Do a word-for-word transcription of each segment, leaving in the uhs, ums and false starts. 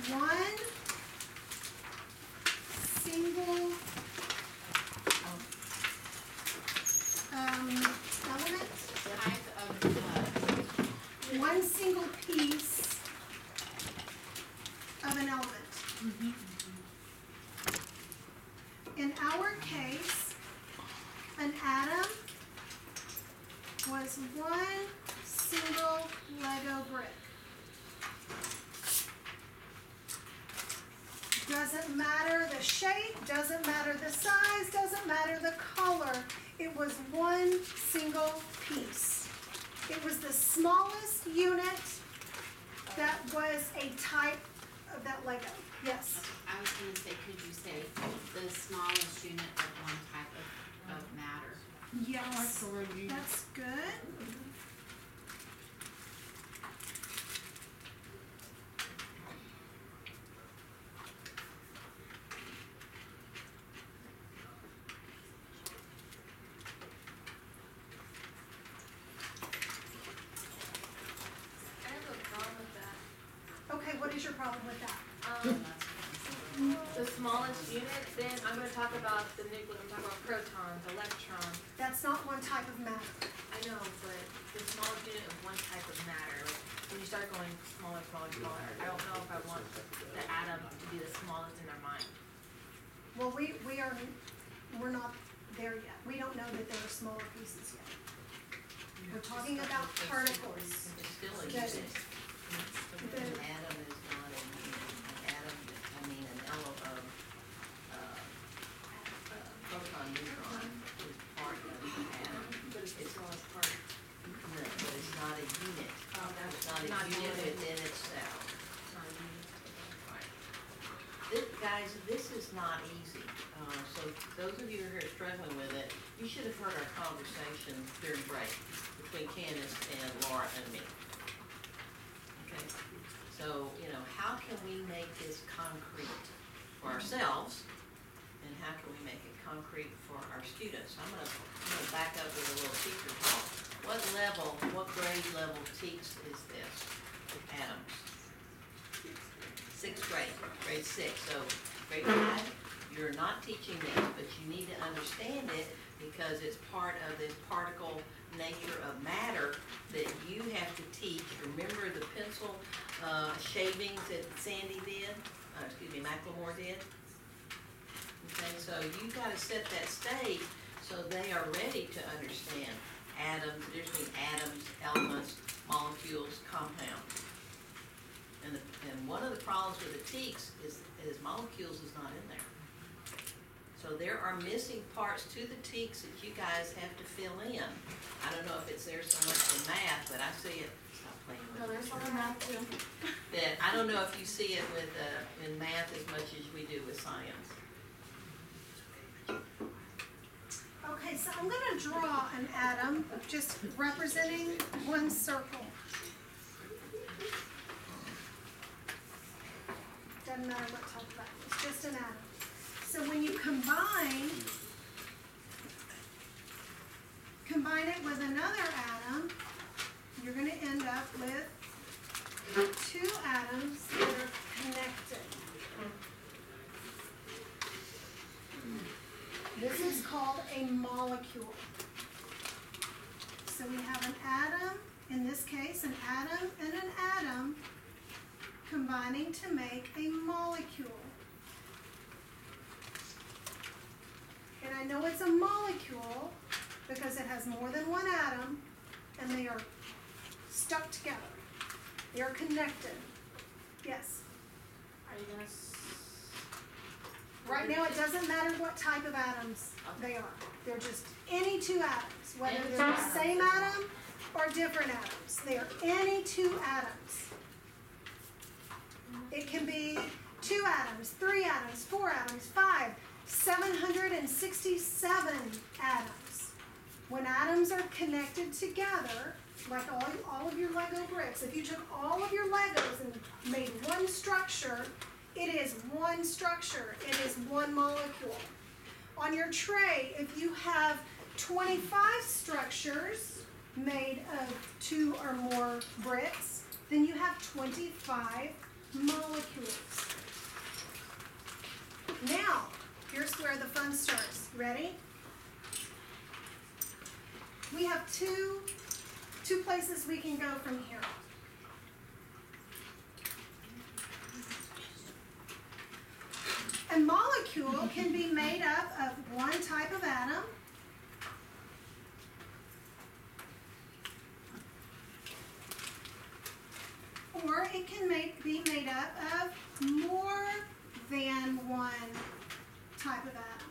one single um, element, Type of, uh, one single piece of an element. In our case, an atom was one single Lego brick. Doesn't matter the shape, doesn't matter the size, doesn't matter the color. It was one single piece. It was the smallest unit that was a type of that Lego. Yes. I was gonna say, could you say the smallest unit of one type of, of matter? Yes. That's good. I have a problem with that. Okay, what is your problem with that? Um, the smallest unit, then I'm gonna talk about the nucleus, I'm talking about protons, electrons. That's not one type of matter. I know, but the smallest unit of one type of matter, like, when you start going smaller, smaller, smaller, I don't know if I want the atom to be the smallest in our mind. Well, we, we are, we're not there yet. We don't know that there are smaller pieces yet. We're talking about particles. It's still a That- unit. the- An atom is not a unit. An atom, I mean, an ele- of, uh, uh, proton, neutron is part of an atom. But it's the smallest part. No, but it's not a unit. Oh, that's It's not a not unit unit. within itself. It's not a unit. Right. This, guys, this is not easy. Uh, so those of you who are struggling with it, you should have heard our conversation during break between Candace and Laura and me. Okay? So, you know, how can we make this concrete for ourselves? And how can we make it concrete for our students? I'm gonna, I'm gonna back up with a little teacher talk. What level, what grade level teach is this? Atoms. Sixth grade, grade six. So grade five, you're not teaching this, but you need to understand it because it's part of this particle nature of matter that you have to teach. Remember the pencil uh, shavings that Sandy did, uh, excuse me, Macklemore did? Okay, so you gotta set that stage so they are ready to understand atoms, the difference between atoms, elements, molecules, compounds. And, the, and one of the problems with the teaks is, is molecules is not in there. So there are missing parts to the teaks that you guys have to fill in. I don't know if it's there so much in math, but I see it. Stop playing with No, it. there's some math too. That I don't know if you see it with uh, in math as much as we do with science. Okay, so I'm gonna draw an atom just representing one circle. Doesn't matter what type of atom, it's just an atom. So when you combine, combine it with another atom, you're gonna end up with two atoms that are connected. This is called a molecule. So we have an atom, in this case, an atom and an atom combining to make a molecule. And I know it's a molecule because it has more than one atom and they are stuck together. They are connected. Yes. Are you gonna s- Right now, it doesn't matter what type of atoms they are. They're just any two atoms, whether Any they're two the same atom or different atoms. They are any two atoms. It can be two atoms, three atoms, four atoms, five, seven hundred sixty-seven atoms. When atoms are connected together, like all, all of your Lego bricks, if you took all of your Legos and made one structure, it is one structure, it is one molecule. On your tray, if you have twenty-five structures made of two or more bricks, then you have twenty-five molecules. Now, here's where the fun starts. Ready? We have two, two places we can go from here. A molecule can be made up of one type of atom, or it can make, be made up of more than one type of atom.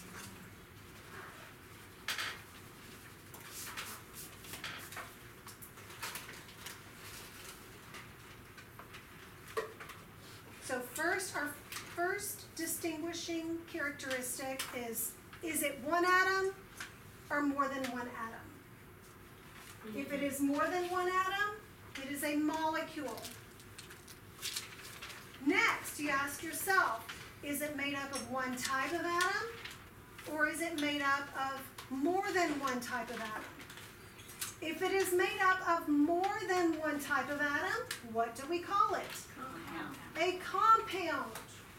So first, our first distinguishing characteristic is, is it one atom or more than one atom? If it is more than one atom, it is a molecule. Next, you ask yourself, is it made up of one type of atom, or is it made up of more than one type of atom? If it is made up of more than one type of atom, what do we call it? Compound. A compound.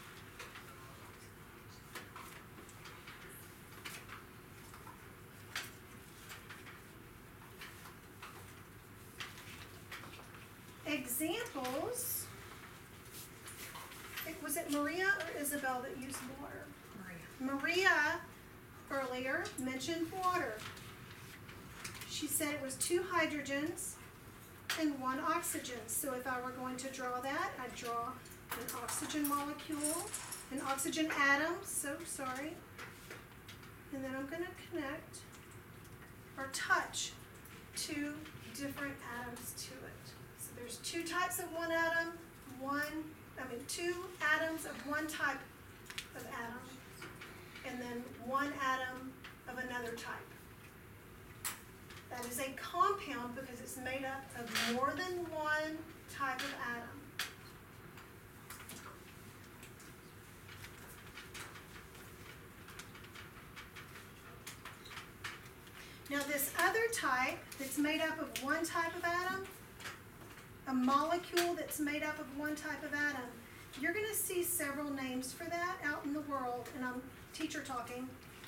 Examples. It- Was it Maria or Isabel that used water? Maria. Maria earlier mentioned water. She said it was two hydrogens and one oxygen. So if I were going to draw that, I'd draw an oxygen molecule, an oxygen atom, so sorry. And then I'm going to connect or touch two different atoms to it. So there's two types of one atom, one, I mean two atoms of one type of atom, and then one atom of another type. That is a compound because it's made up of more than one type of atom. Now this other type that's made up of one type of atom, a molecule that's made up of one type of atom, you're going to see several names for that out in the world, and I'm teacher talking.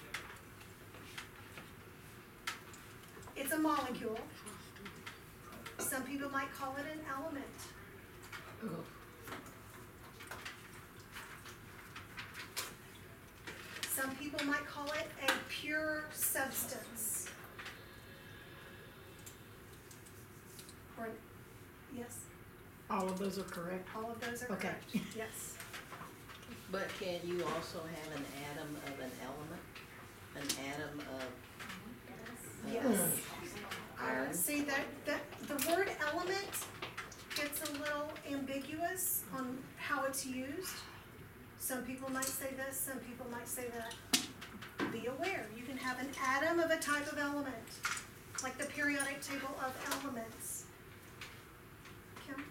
It's a molecule. Some people might call it an element. Some people might call it a pure substance. Or, yes, All of those are correct. all of those are Okay. correct. Yes. But can you also have an atom of an element? An atom of Yes. iron? See, that, that, the word element gets a little ambiguous on how it's used. Some people might say this, some people might say that. Be aware, you can have an atom of a type of element, like the periodic table of elements. Kim?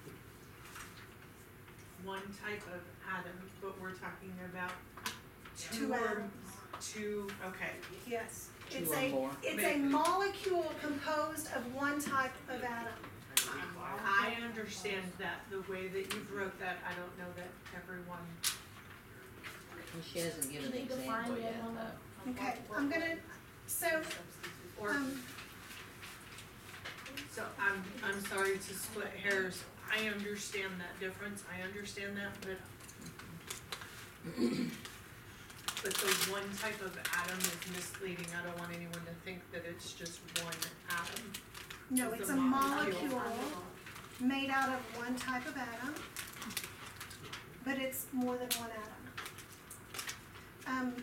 One type of atom, but we're talking about Two two or atoms. two, okay. Yes. Two It's or a, more. it's a molecule composed of one type of atom. I understand that, the way that you wrote that, I don't know that everyone, Well, she hasn't given an Can you define example the yet, element? though. Okay, I'm gonna, so, or, um, so I'm, I'm sorry to split hairs. I understand that difference, I understand that, but but the one type of atom is misleading. I don't want anyone to think that it's just one atom. no, It's it's a a molecule. molecule made out of one type of atom, but it's more than one atom. Um,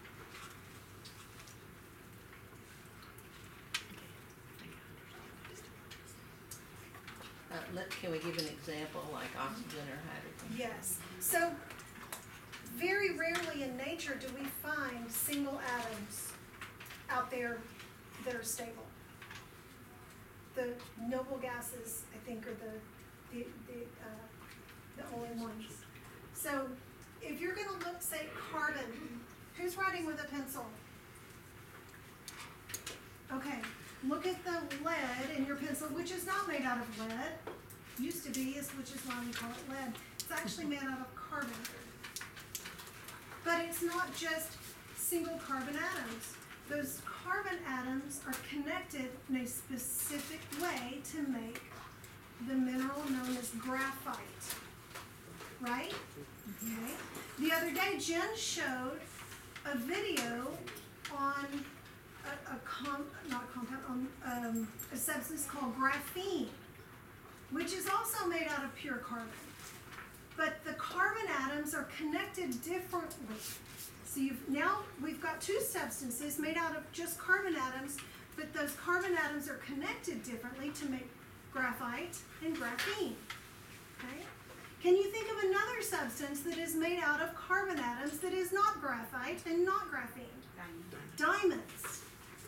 Uh, let, can we give an example, like oxygen or hydrogen? yes, so very rarely in nature do we find single atoms out there that are stable. The noble gases, I think, are the, the, the, uh, the only ones. So if you're gonna look, say, carbon, who's writing with a pencil? Okay, look at the lead in your pencil, which is not made out of lead. Used to be, is which is why we call it lead. It's actually made out of carbon. But it's not just single carbon atoms. Those carbon atoms are connected in a specific way to make the mineral known as graphite. Right? Okay. The other day, Jen showed a video on a, a com, not a compound, on um, a substance called graphene, which is also made out of pure carbon. But the carbon atoms are connected differently. So you've, now we've got two substances made out of just carbon atoms, but those carbon atoms are connected differently to make graphite and graphene. Okay? Can you think of another substance that is made out of carbon atoms that is not graphite and not graphene? Diamonds.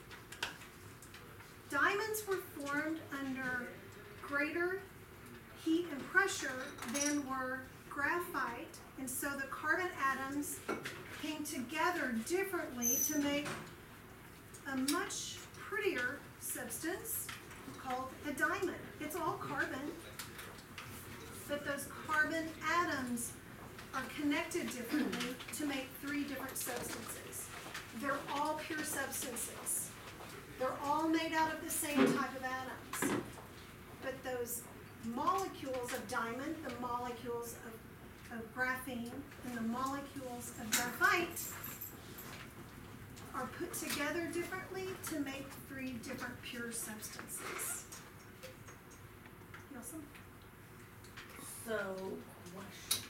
Diamonds were formed under greater heat and pressure than were graphite, and so the carbon atoms came together differently to make a much prettier substance called a diamond. It's all carbon, but those carbon atoms are connected differently to make three different substances. They're all pure substances. They're all made out of the same type of atoms. But those molecules of diamond, the molecules of, of graphene, and the molecules of graphite are put together differently to make three different pure substances. Nelson? So, question.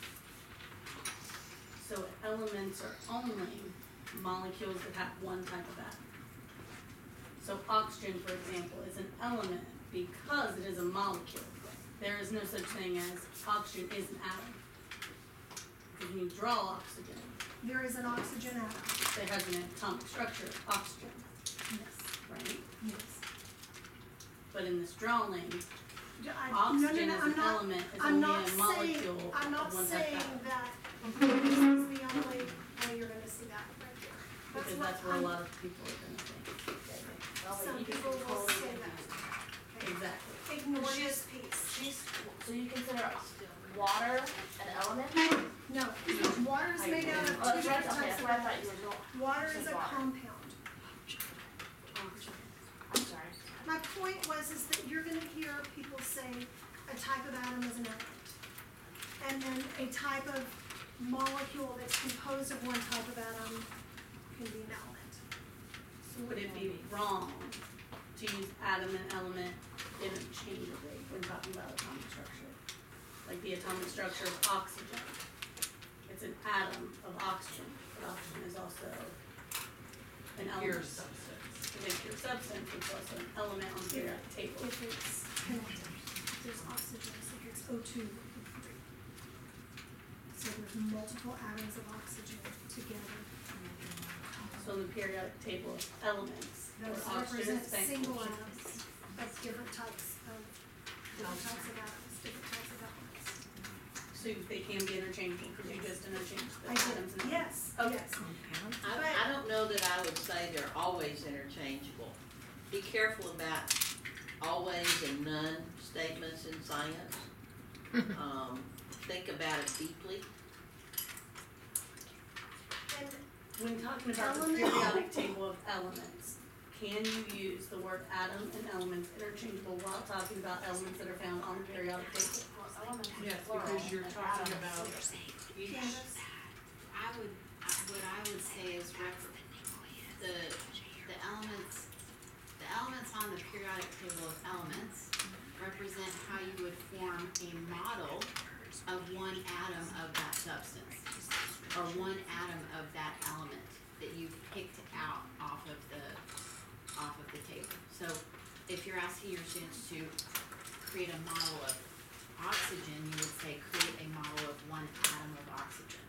So elements are only molecules that have one type of atom. So oxygen, for example, is an element because it is a molecule. There is no such thing as oxygen is an atom. Because when you draw oxygen, There is an oxygen atom. it has an atomic structure of oxygen, Yes. right? Yes. But in this drawing, I, no, no, oxygen no, as I'm an not, element is I'm only not a saying, molecule I'm not of one type saying of atom. that this is the only way you're gonna see that right there. Because what that's where a I'm- lot of people are gonna think. Some people will say that. Okay. Exactly. Ignore this piece. She's, so you consider water an element? No, water is made out of Oh, two that's right, different okay, types that's of what I thought atoms. you were doing. Water This is is a water. compound. I'm sorry. My point was is that you're gonna hear people say a type of atom is an element. And then a type of molecule that's composed of one type of atom can be an element. So would it be wrong to use atom and element interchangeably when talking about atomic structure? Like the atomic structure of oxygen. It's an atom of oxygen, but oxygen is also an element. Pure substance. It's a pure substance, it's also an element on the periodic table. If it's connected, there's oxygen, so it's O two. So there's multiple atoms of oxygen together. So in the periodic table of elements, where Those oxygen represent is found. single atoms of different types of, different types of atoms, different types of elements. So they can be interchangeable, because you just interchanged the I atoms did, and yes, Okay. yes. I, I don't know that I would say they're always interchangeable. Be careful about always and none statements in science. Um, think about it deeply. And When talking about the Element. periodic table of elements, can you use the word atom and elements interchangeable while talking about elements that are found on the periodic table? Well, elements is Yes, plural, because you're and talking atoms about is each. Candace, I would, what I would say is rep- the, the elements, the elements on the periodic table of elements represent how you would form a model of one atom of that substance, or one atom of that element that you've picked out off of the, off of the table. So if you're asking your students to create a model of oxygen, you would say create a model of one atom of oxygen.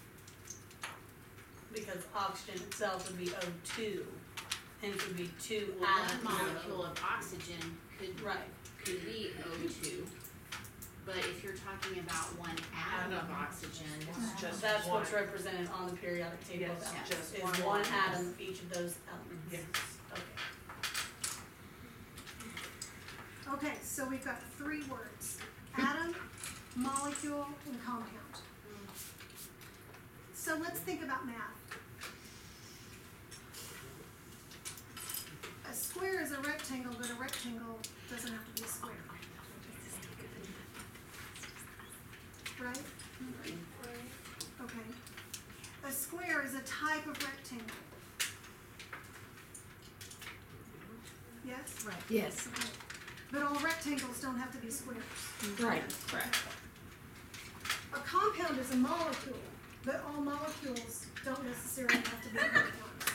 Because oxygen itself would be O two, hence would be two Well, atoms. one molecule of oxygen could, Right, could be O two, but if you're talking about one atom of Atom. oxygen, It's just that's what's one. represented on the periodic table of Yes, elements, just is one. one atom of each of those elements. Yes. Okay. okay, so we've got three words, atom, molecule, and compound. So let's think about math. A square is a rectangle, but a rectangle doesn't have to be a square. Right? Okay. A square is a type of rectangle. Yes? Right. Yes. Okay. But all rectangles don't have to be squares. Right. Correct. A compound is a molecule, but all molecules don't necessarily have to be compounds.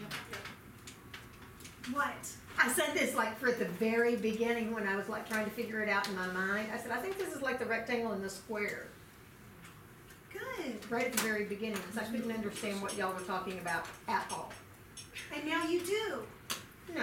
What? I said this like for at the very beginning when I was like trying to figure it out in my mind. I said, I think this is like the rectangle and the square, Good. right at the very beginning, because I couldn't understand what y'all were talking about at all. And now you do. No.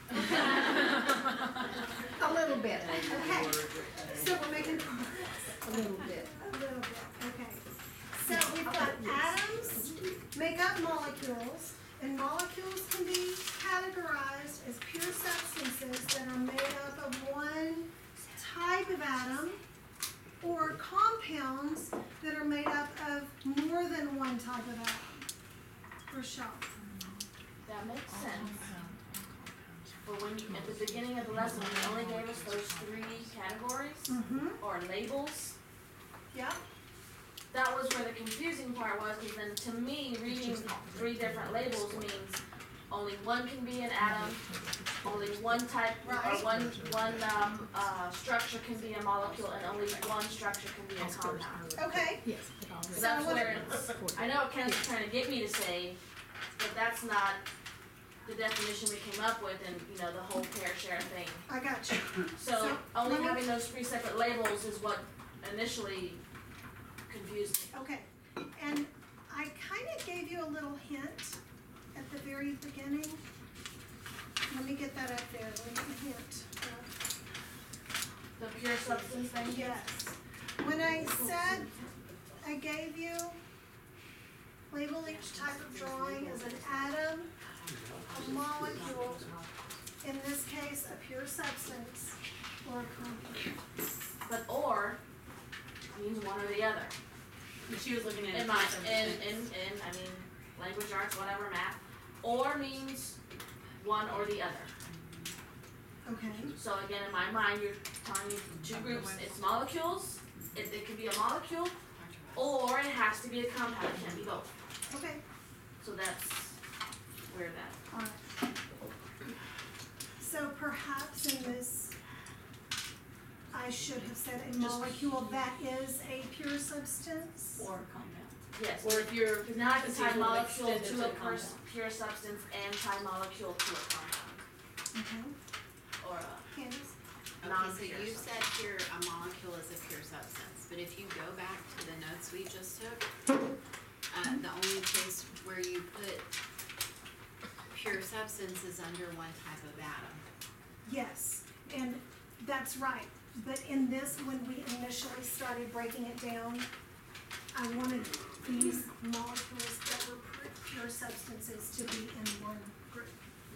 A little bit. Okay. So we're making progress. A little bit. A little bit. Okay. So we've got atoms make up molecules, and molecules can be categorized as pure substances that are made up of one type of atom, or compounds that are made up of more than one type of atom. Rochelle. That makes sense. But when you, at the beginning of the lesson, when you only gave us those three categories, Mm-hmm. or labels, Yep. that was where the confusing part was, because then to me, reading three different labels means only one can be an atom, only one type, or Right. one, one, um, uh, structure can be a molecule, and only one structure can be a compound. Okay. Yes. So that's where it's, I know what Ken's trying to get me to say, but that's not the definition we came up with and, you know, the whole pair share thing. I got you. So So, only let me- having those three separate labels is what initially confused me. Okay. And I kind of gave you a little hint at the very beginning. Let me get that up there. Let me get a hint. The pure substance thing? Yes. When I said I gave you, label each type of drawing as an atom, a molecule, in this case, a pure substance, or a compound. But or means one or the other. She was looking at it In my, from in, different in, in, I mean, language arts, whatever, math. Or means one or the other. Okay. So again, in my mind, you're telling me two groups, it's molecules, it, it can be a molecule, or it has to be a compound, it can't be both. Okay. So that's where that. All right. So perhaps in this, I should have said a molecule that is a pure substance. or compound. Yes, Or if you're, because now I can so tie you will molecule extend it to to a a pure, compound. pure substance and tie molecule to a compound, Okay. or a Candace? Okay, so non-pure you substance. said here a molecule is a pure substance, but if you go back to the notes we just took, uh, the only place where you put pure substance is under one type of atom. Yes, and that's right. But in this, when we initially started breaking it down, I wanted these molecules that were pu- pure substances to be in one group.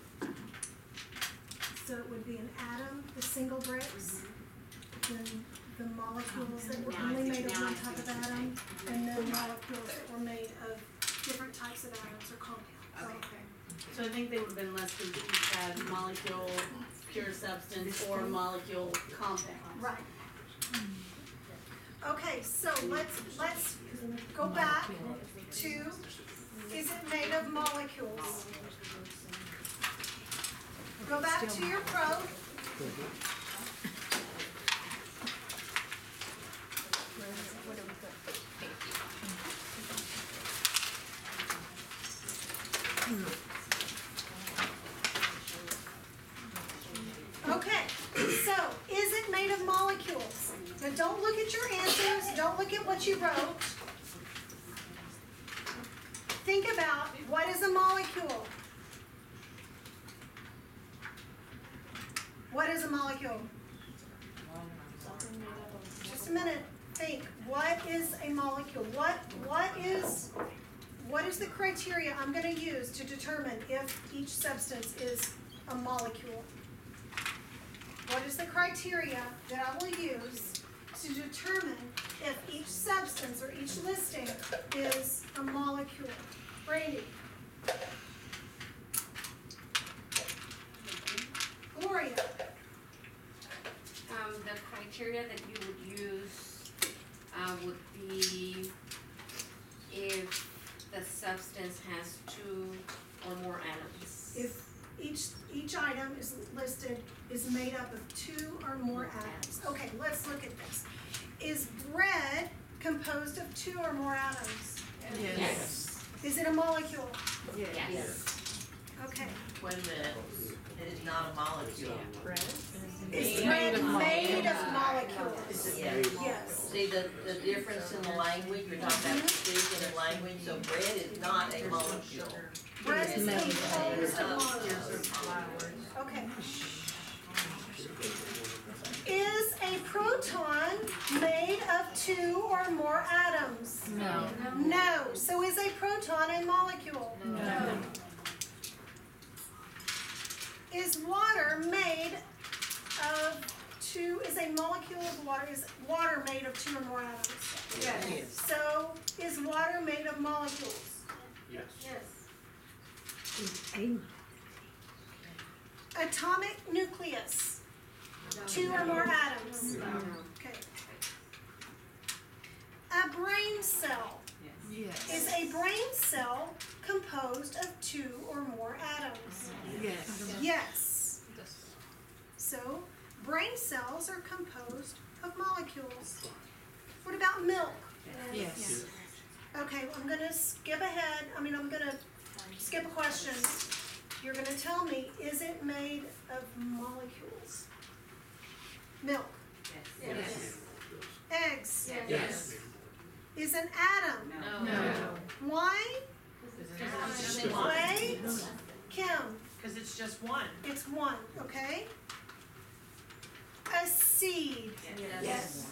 So it would be an atom, the single bricks, then the molecules that were Now I only see- made of now I one see type of what you're atom, and then molecules that were made of different types of atoms or compounds. Okay. So I think they would have been less because each had molecule, pure substance, or molecule compound. Right. Okay, so let's, let's go back to, is it made of molecules? Go back to your pro. Okay, so is it made of molecules? Now don't look at your answers, don't look at what you wrote. Think about, what is a molecule? What is a molecule? Just a minute, think, what is a molecule? What, what is, what is the criteria I'm gonna use to determine if each substance is a molecule? What is the criteria that I will use to determine if each substance or each listing is a molecule. Brandy. Gloria. Um, the criteria that you would use, uh, would be if the substance has two or more atoms. If each, each item is listed, is made up of two or more atoms. Okay, let's look at this. Is bread composed of two or more atoms? Yes. Is it a molecule? Yes. Okay. Wait a minute, it is not a molecule. Is Made bread of made of molecules. molecules? Yes. Yes. See the, the difference in the language, you're talking about precision in language, so bread is not a molecule. Bread is It composed of Uh, molecules. Okay. Is a proton made of two or more atoms? No. No. So is a proton a molecule? No. Is water made of two, is a molecule of water, is water made of two or more atoms? Yes. So is water made of molecules? Yes. Atomic nucleus, two or more atoms? Okay. A brain cell, Yes. is a brain cell composed of two or more atoms? Yes. Yes. So, brain cells are composed of molecules. What about milk? Yes. Okay, I'm gonna skip ahead, I mean, I'm gonna skip a question. You're gonna tell me, is it made of molecules? Milk, Yes. eggs, Yes. is an atom. No. Why? Why? Kim, Cause it's just one. it's one, okay? A seed, Yes.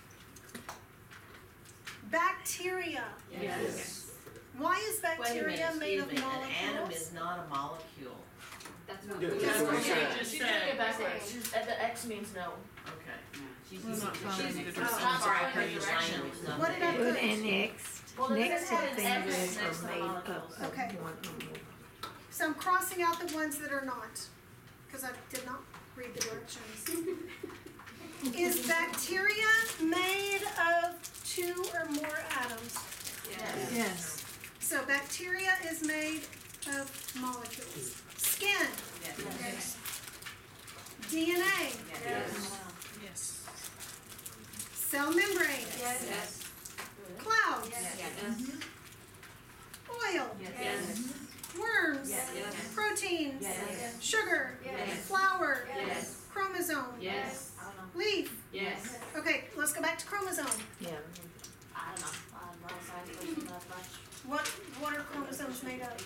bacteria. Yes. Why is Wait a minute, bacteria made excuse of me, an atom molecules? is not a molecule. That's what. Yeah, That's that's what what she I said. just She's said. doing it backwards. She's, uh, the X means no. Okay. She's, We're not she's, following she's, the I'm directions. sorry, I Not couldn't use following language. not What did I that. put? Put an X Well, then next it to had an things X that next to are made molecules. up Okay. of one or more. So I'm crossing out the ones that are not, because I did not read the directions. Is bacteria made of two or more atoms? Yes. Yes. So bacteria is made of molecules. Skin, Yes. D N A, Yes. Yes. cell membrane, Yes. clouds, Yes. oil, Yes. worms, Yes. proteins, Yes. sugar, Yes. flour, Yes. chromosome, Yes. I don't know. leaf. Yes. Okay, let's go back to chromosome. Yeah. I don't know. I'm not a science person that much. What, what are chromosomes made of?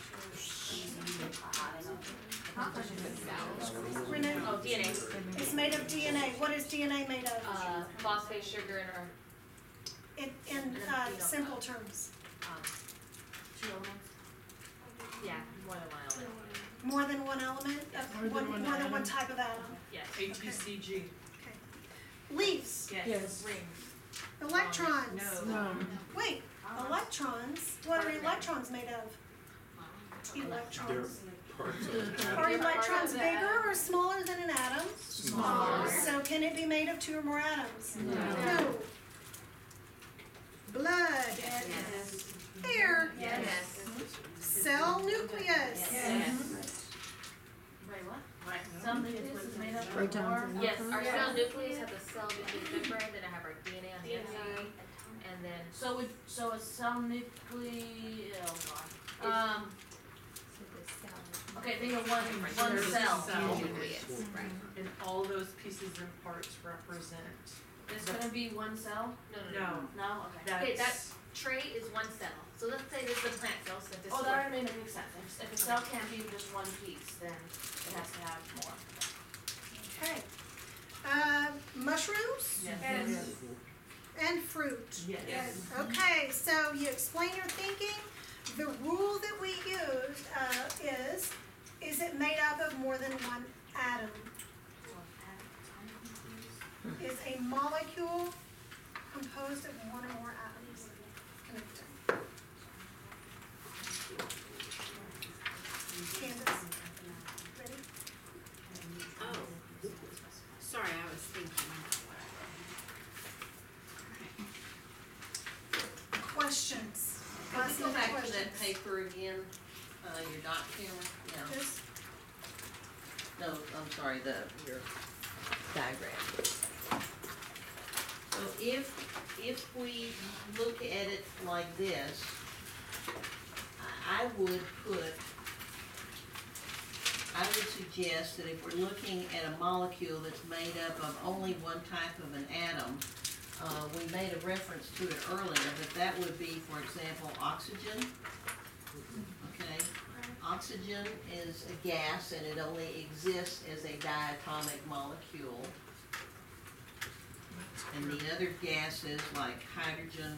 I don't know. Renee? Oh, D N A. It's made of D N A. What is D N A made of? Uh, phosphate, sugar, and our, In, in, uh, simple terms. um, two elements. Yeah, more than one element. More than one element, of More than one, one more than one atom. type of atom. Yes. A T C G. Okay. Leaves, Yes. Rings. electrons. No. Wait, electrons, what are electrons made of? They're Electrons. parts of an Are atom. electrons bigger or smaller than an atom? Smaller. So can it be made of two or more atoms? No. No. Blood, Yes. hair, Yes. cell nucleus. Yes. Wait, what? Right. Cell nucleus is made up of Protons more? and Yes, neutrons? our cell nucleus has a cell nucleus membrane, then I have our D N A on the inside, and then, so would, so a cell nucleus, oh god, um, okay, think of one, one There's a cell. cell. Nucleus. And all those pieces and parts represent. It's gonna be one cell? No, no, no. No, No, okay. Okay, that that's, tray is one cell, so let's say this is a plant cell, so this. Oh, is that what- already makes sense. If, if a cell can't be just one piece, then it has to have more. Okay. Uh, mushrooms yes. and fruit. Yes. Okay, so you explain your thinking. The rule that we used uh, is, is it made up of more than one atom? Is a molecule composed of one or more atoms connecting. Candace, ready? Oh, sorry, I was thinking. Questions? Can Last we go minute back to questions. that paper again, uh, your dot camera? No, This, no, I'm sorry, the, your diagram. So if, if we look at it like this, I I would put, I would suggest that if we're looking at a molecule that's made up of only one type of an atom, uh, we made a reference to it earlier, but that would be, for example, oxygen. Okay, oxygen is a gas and it only exists as a diatomic molecule. And the other gases like hydrogen,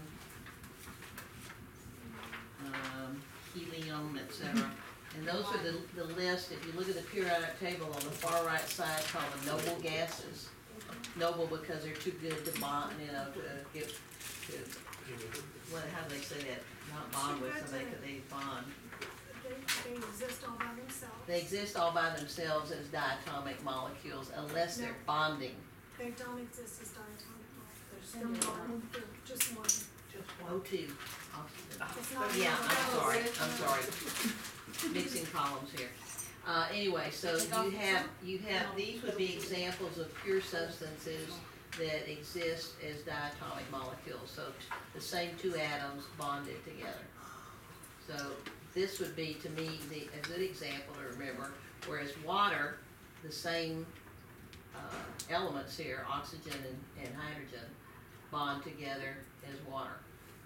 um, helium, et cetera. And those are the, the list, if you look at the periodic table on the far right side, called the noble gases. Noble because they're too good to bond, you know, to get, to, what, how do they say that? Not bond with somebody, but they bond. they, they exist all by themselves. They exist all by themselves as diatomic molecules unless they're bonding. They don't exist as diatomic molecules. They're one, they're just one. O two, oxygen. It's not. Yeah, I'm sorry, one. I'm sorry. Mixing columns here. Uh, anyway, so you have, you have, these would be examples of pure substances that exist as diatomic molecules. So t- the same two atoms bonded together. So this would be, to me, the, a good example to remember, whereas water, the same, uh, elements here, oxygen and, and hydrogen, bond together as water.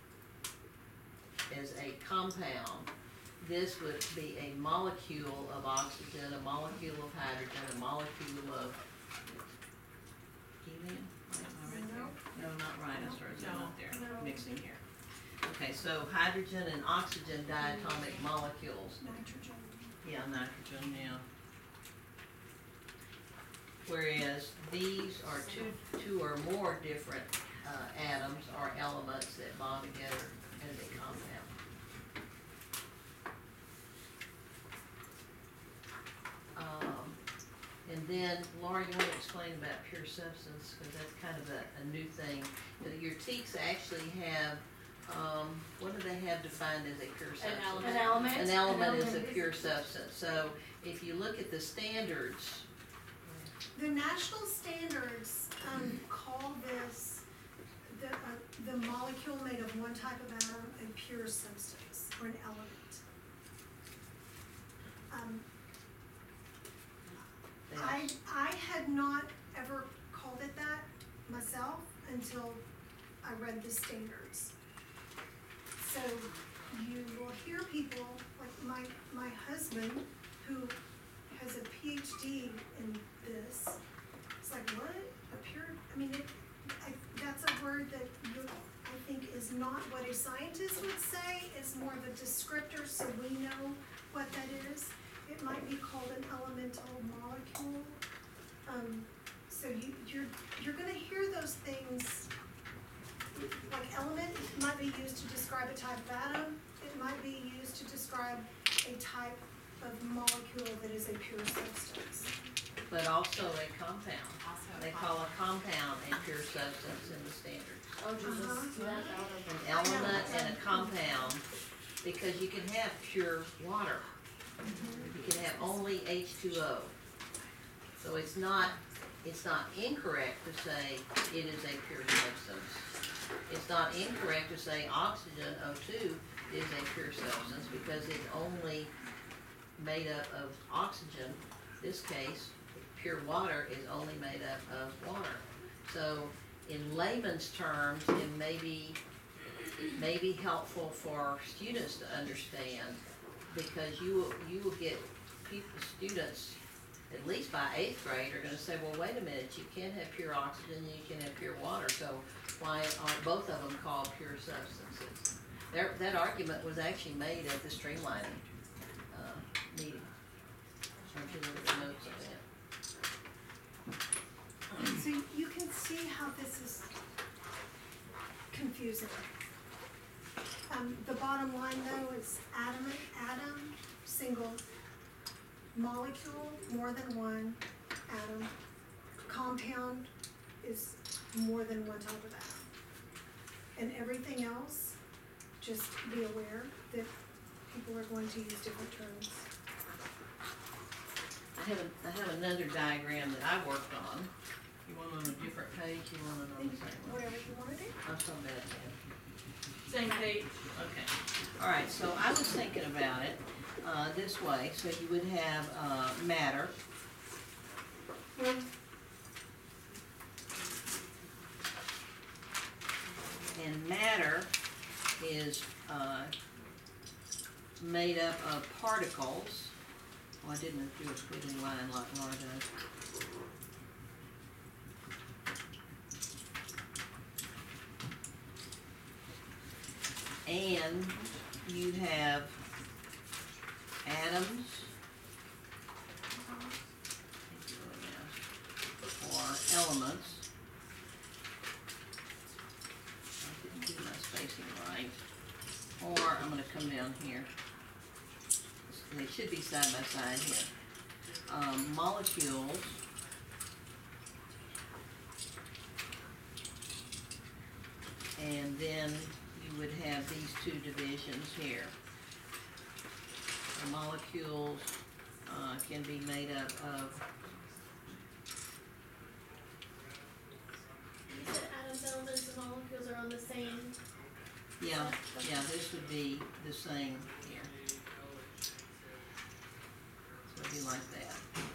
As a compound, this would be a molecule of oxygen, a molecule of hydrogen, a molecule of helium, am I right there? No, not Rhinus, or is it not there? No. Mixing here. Okay, so hydrogen and oxygen diatomic molecules. Nitrogen. Yeah, nitrogen, yeah. Whereas these are two, two or more different, uh, atoms or elements that bond together as a compound. Um, and then, Laura, you wanna explain about pure substance, cause that's kind of a, a new thing. Uh, Your teaks actually have, um, what do they have defined as a pure substance? An element. An element is a pure substance, so if you look at the standards, The national standards, um, call this, the, uh, the molecule made of one type of atom, a pure substance, or an element. Um, they I, I had not ever called it that myself until I read the standards. So you will hear people, like my, my husband, who has a P H D in this, it's like, what, a pure, I mean, it, I, that's a word that you, I think is not what a scientist would say, it's more of a descriptor, so we know what that is. It might be called an elemental molecule. Um, so you, you're, you're gonna hear those things, like element might be used to describe a type of atom, it might be used to describe a type of molecule that is a pure substance. but also a compound. They call a compound a pure substance in the standards. Oh, Jesus, Uh-huh. see that out of An element and a compound, because you can have pure water. You can have only H two O. So it's not, it's not incorrect to say it is a pure substance. It's not incorrect to say oxygen, O two, is a pure substance, because it's only made up of oxygen. This case, pure water is only made up of water. So in layman's terms, it may be, may be helpful for students to understand, because you will, you will get people, students, at least by eighth grade, are gonna say, well, wait a minute, you can't have pure oxygen and you can have pure water, so why are both of them called pure substances? There, that argument was actually made at the streamlining, uh, meeting. Don't you look at the notes of that? So you can see how this is, confusing. Um, the bottom line though is atom, atom, single, molecule, more than one atom, compound is more than one type of atom. And everything else, just be aware that people are going to use different terms. I have, a- I have another diagram that I worked on. You want it on a different page, you want it on the same one? Whatever you wanna do. I'm so bad at that. Same page. Okay, all right, so I was thinking about it, uh, this way, so you would have, uh, matter. And matter is, uh, made up of particles. Well, I didn't do a squiggly line like Laura does. And you have atoms, or elements. I didn't do my spacing right. Or I'm gonna come down here. They should be side by side here. Um, molecules. And then you would have these two divisions here. The molecules, uh, can be made up of, You said atoms, elements, and molecules are on the same. yeah, yeah, this would be the same here. So it'd be like that.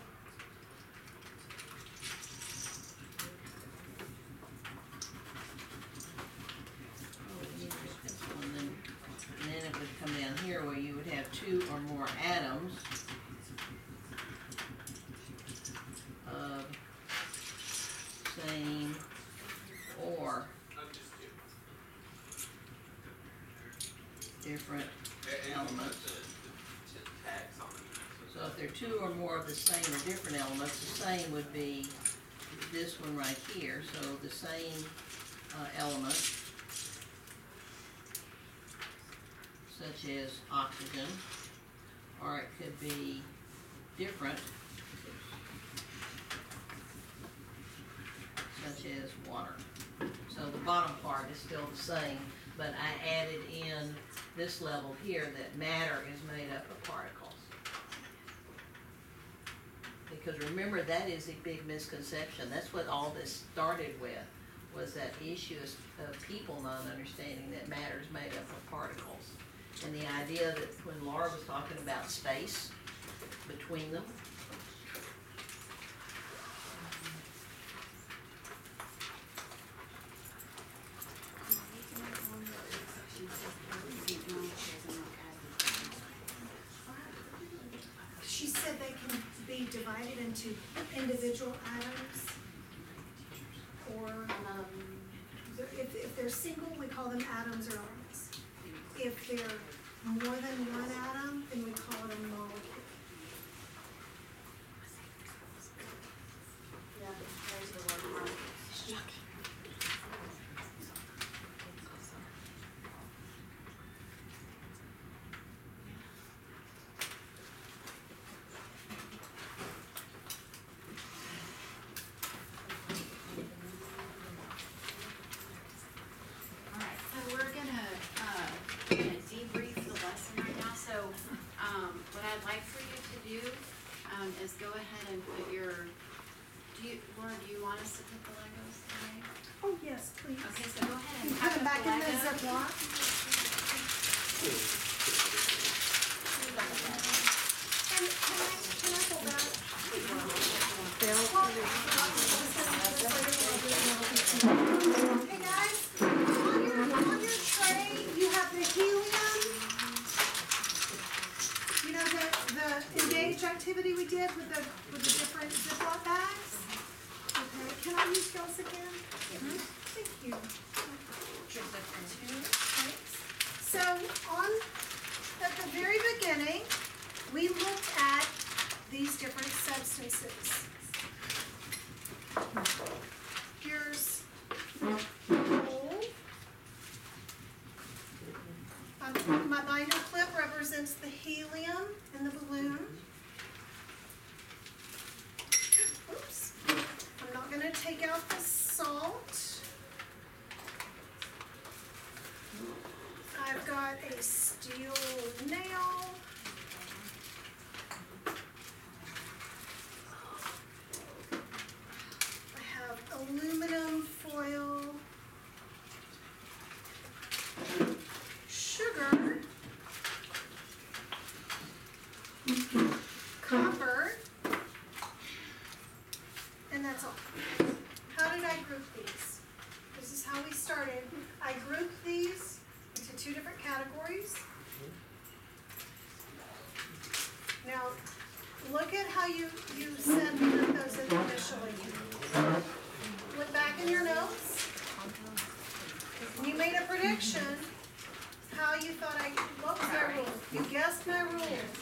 Oh, you need to get this one, then, and then it would come down here where you would have two or more atoms of same or different elements. So if there are two or more of the same or different elements, the same would be this one right here, so the same, uh, element, such as oxygen, or it could be different, such as water. So the bottom part is still the same, but I added in this level here that matter is made up of particles. Because remember, that is a big misconception. That's what all this started with, was that issue of people not understanding that matter is made up of particles. And the idea that when Laura was talking about space between them, She said they can be divided into individual atoms, or, um, they're- if, if they're single, we call them atoms or elements. If they're more than one atom, then we call it a molecule. Yeah, there's the word particles. Alright, so we're gonna, uh, gonna debrief the lesson right now, so, um, what I'd like for you to do, um, is go ahead and put your, do you, Laura, do you want us to put the Legos today? Oh, yes, please. Okay, so go ahead And and put pack them up back the in the Legos. Ziploc. And can I, can I go back? Hey guys, on your, on your tray, you have the helium. You know, the, the engage activity we did with the, with the different Ziploc bags? Okay, can I use those again? Thank you. Thanks. So on, at the very beginning, we looked at these different substances. Here's coal, Um, my binder clip represents the helium in the balloon. Oops. I'm not gonna take out the salt. I've got a steel nail. I have aluminum foil. Sugar. Copper. And that's all. How did I group these? This is how we started. I grouped these into two different categories. Now, look at how you, you said those initially. Look back in your notes. You made a prediction. How you thought I, what was my rule? You guessed my rules.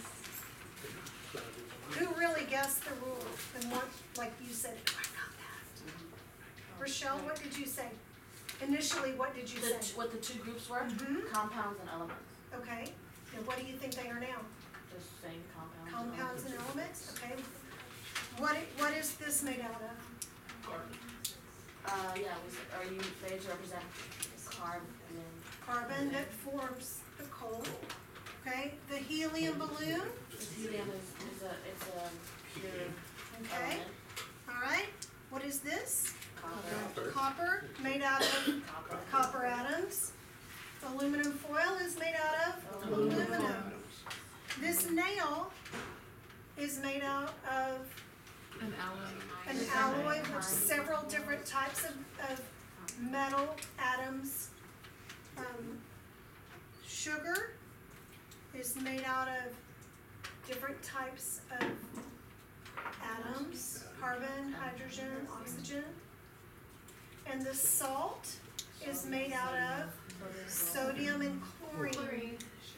Who really guessed the rules? And what, like you said, I got that. Rochelle, what did you say? Initially, what did you The, say? t- what the two groups were? Mhm. Compounds and elements. Okay, and what do you think they are now? Just saying compounds. Compounds and elements, okay. What, i- what is this made out of? Uh, yeah, we said, are you, they represent carbon and then. Carbon that forms the coal, okay? The helium balloon, This helium is, is a, it's a pure okay, element. all right. What is this? Copper. Copper, made out of Copper. copper atoms. Aluminum foil is made out of aluminum. This nail is made out of An alloy. an alloy with several different types of, of metal atoms. Um, sugar is made out of different types of atoms, carbon, hydrogen, oxygen. And the salt is made out of sodium and chlorine.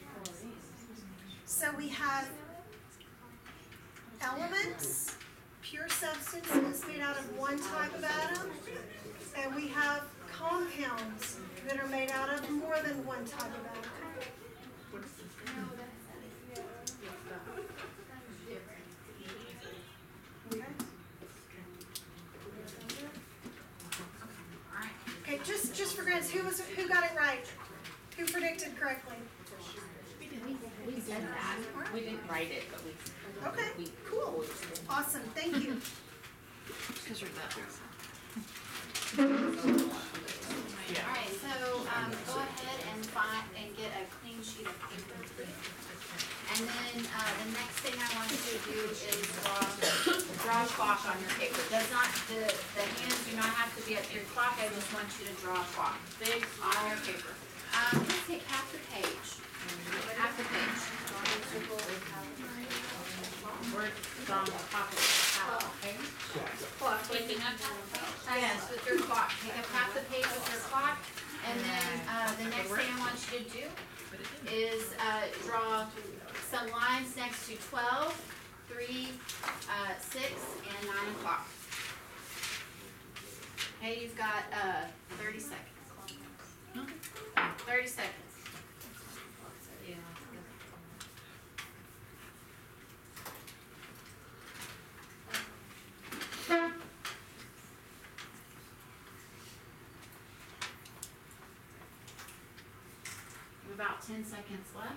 So we have elements, pure substances made out of one type of atom, and we have compounds that are made out of more than one type of atom. Okay. Okay, just, just for grants, who was, who got it right? Who predicted correctly? We said that. We didn't write it, but we. Okay, we- cool, awesome, thank you. Because you're that. Alright, so, um, go ahead and find, and get a clean sheet of paper, please. And then, uh, the next thing I want you to do is draw, draw a clock on your paper. Does not, the, the hands do not have to be at your clock, I just want you to draw a clock, big on your paper. Um, let's take half the page, half the page. We're from the pocket. Okay. Taking up half the page? Yes, with your clock, take up half the page with your clock, and then, uh, the next thing I want you to do is, uh, draw some lines next to twelve, three, uh, six, and nine o'clock. Okay, you've got, uh, thirty seconds. Thirty seconds. Yeah. You have about ten seconds left.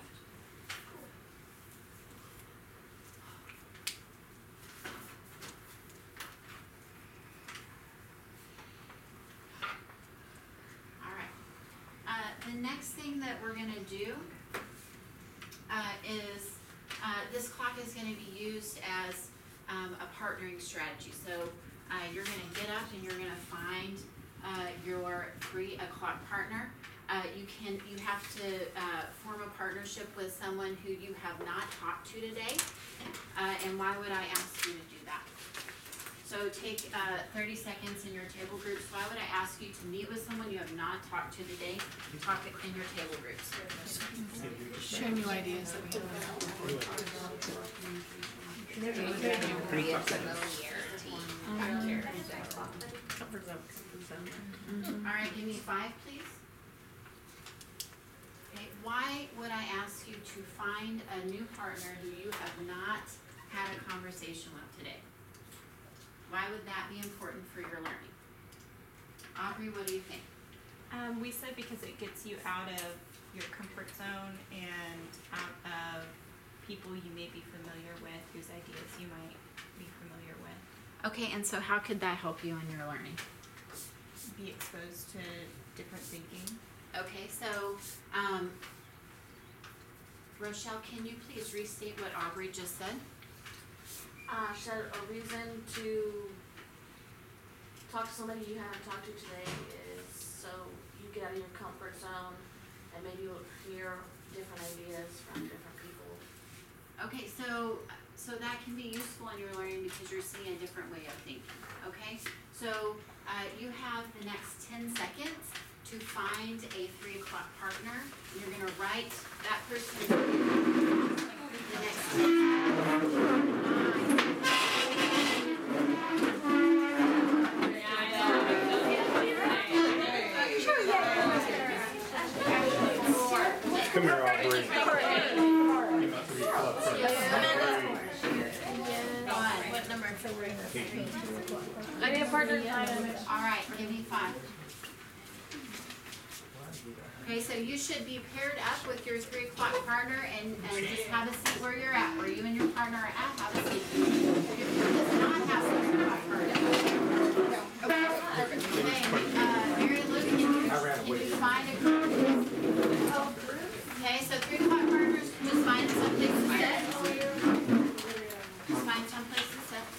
Alright. Uh, the next thing that we're gonna do, uh, is, uh, this clock is gonna be used as, um, a partnering strategy. So, uh, you're gonna get up and you're gonna find, uh, your three o'clock partner. Uh, you can, you have to, uh, form a partnership with someone who you have not talked to today. Uh, and why would I ask you to do that? So take, uh, thirty seconds in your table groups. Why would I ask you to meet with someone you have not talked to today? Talk it in your table groups. Share new ideas that we have. Alright, give me five, please. Okay, why would to find a new partner who you have not had a conversation with today. Why would that be important for your learning? Aubrey, what do you think? Um, we said because it gets you out of your comfort zone and out of people you may be familiar with, whose ideas you might be familiar with. Okay, and so how could that help you in your learning? Be exposed to different thinking. Okay, so, um, Rochelle, can you please restate what Aubrey just said? Uh, she said a reason to talk to somebody you haven't talked to today is so you get out of your comfort zone and maybe you'll hear different ideas from different people. Okay, so, so that can be useful in your learning because you're seeing a different way of thinking, okay? So, uh, you have the next ten seconds to find a three o'clock partner. And you're gonna write that person the next Come here, Aubrey. What number? I need a partner. All right, give me five. Okay, so you should be paired up with your three o'clock partner and, and just have a seat where you're at, where you and your partner are at, have a seat. If you does not have a three o'clock partner. Okay, uh, Mary Lou, can you, can you find a group? Okay, so three o'clock partners, can just find someplace to sit. Just find someplace to sit.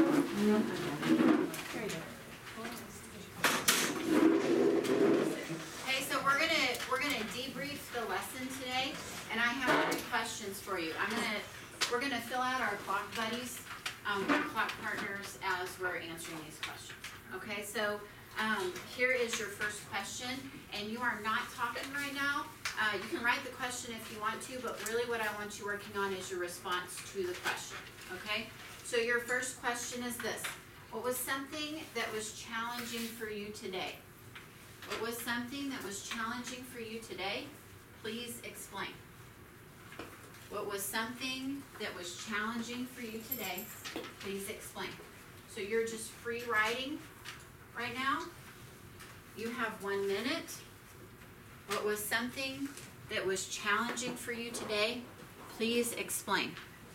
Okay, so we're gonna, we're gonna debrief the lesson today, and I have three questions for you. I'm gonna, we're gonna fill out our clock buddies, um, our clock partners as we're answering these questions. Okay, so, um, here is your first question, and you are not talking right now. Uh, you can write the question if you want to, but really what I want you working on is your response to the question, okay? So your first question is this: what was something that was challenging for you today? What was something that was challenging for you today? Please explain. What was something that was challenging for you today? Please explain. So you're just free writing right now. You have one minute. What was something that was challenging for you today? Please explain.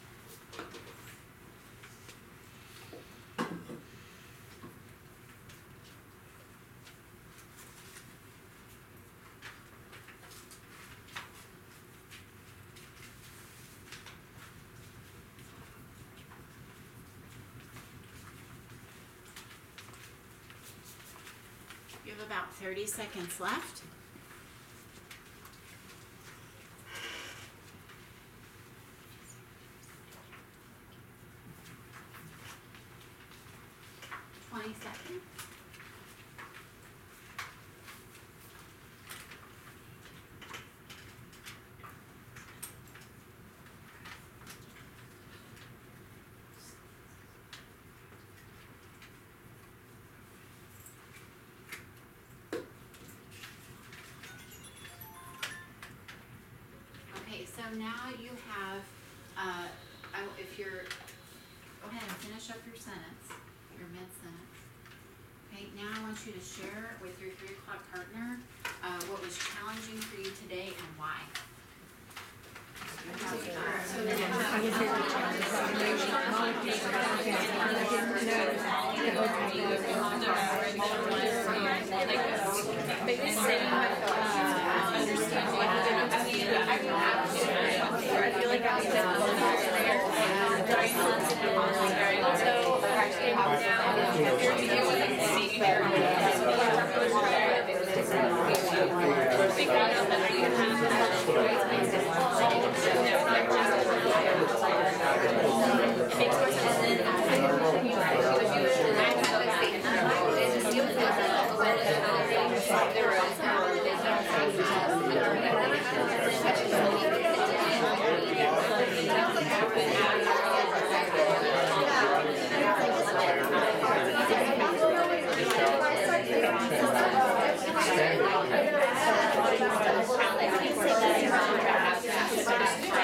You have about thirty seconds left. twenty seconds. Okay, so now you have, uh, I, if you're, go ahead and finish up your sentence, your mid-sentence. Okay, now I want you to share with your three o'clock partner, uh, what was challenging for you today and why. Thank you.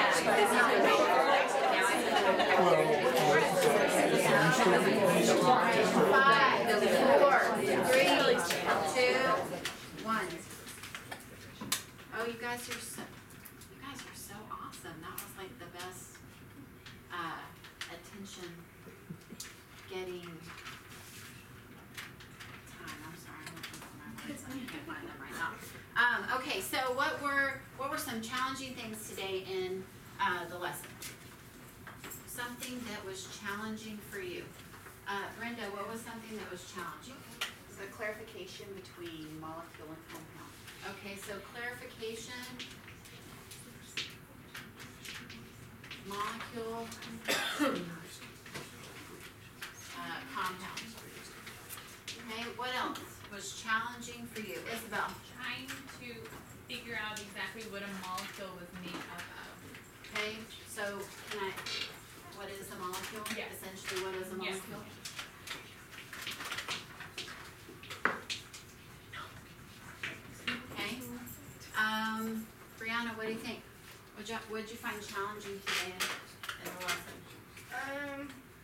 guys were so awesome. That was like the best, uh, attention getting time. I'm sorry, I'm looking for my words. I can't find them right now. Um, okay, so what were, what were some challenging things today in, uh, the lesson? Something that was challenging for you. Uh, Brenda, what was something that was challenging? The clarification between molecule and compound. Okay, so clarification. Molecule. uh, compound. Okay, what else was challenging for you? Isabel? Trying to figure out exactly what a molecule was made up of. Okay, so can I, what is a molecule? Yes. Essentially, what is a Yes. molecule? Okay, um, Brianna, what do you think? What'd you, what'd you find challenging today in, in the lesson? Um,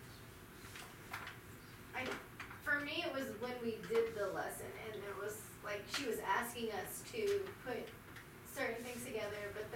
I, for me, it was when we did the lesson, and it was like she was asking us to put certain things together, but